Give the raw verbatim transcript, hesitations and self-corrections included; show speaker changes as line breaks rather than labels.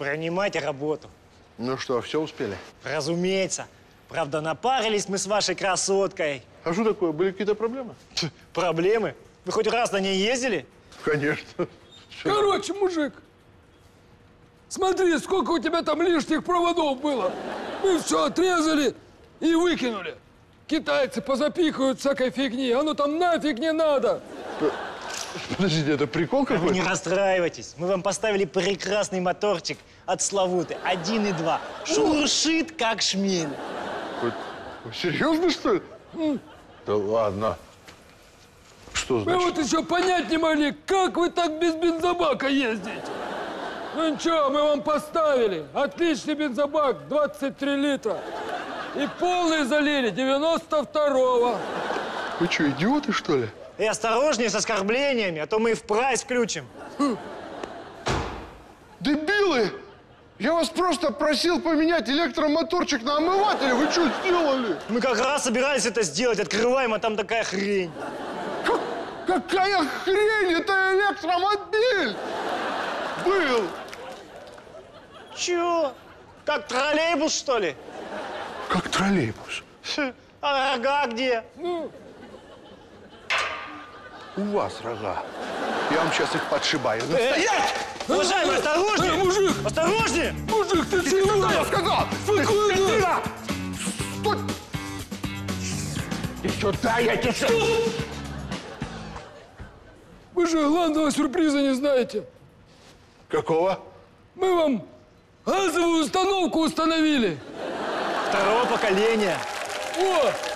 Принимайте работу.
Ну что, все успели?
Разумеется. Правда, напарились мы с вашей красоткой.
А что такое? Были какие-то проблемы?
Проблемы? Вы хоть раз на ней ездили?
Конечно.
Короче, мужик, смотри, сколько у тебя там лишних проводов было. Мы все отрезали и выкинули. Китайцы позапихают всякой фигни. Оно там нафиг не надо.
Подождите, это прикол
Вы
какой-то?
не расстраивайтесь. Мы вам поставили прекрасный моторчик от Славуты. Один и два. Шуршит, как шмель.
Вы серьезно, что ли? Да ладно. Что
Мы
значит?
вот еще понять не могли, как вы так без бензобака ездите. Ну ничего, мы вам поставили. Отличный бензобак, двадцать три литра. И полный залили, девяносто второго.
Вы что, идиоты, что ли?
И осторожнее с оскорблениями, а то мы и в прайс включим.
Дебилы! Я вас просто просил поменять электромоторчик на омывателе. Вы что сделали?
Мы как раз собирались это сделать. Открываем, а там такая хрень.
Как, какая хрень? Это электромобиль! Был!
Чё? Как троллейбус, что ли?
Как троллейбус.
А рога где?
Ну,
У вас рога. Я вам сейчас их подшибаю. Ну,
Э,
стоять!
Уважаемый, осторожнее!
Э, мужик!
Осторожнее!
мужик, ты чего?
Я сказал!
Спокойно!
Стой! И сюда, я тебе...
Вы же главного сюрприза не знаете.
Какого?
Мы вам газовую установку установили.
Второго поколения.
О,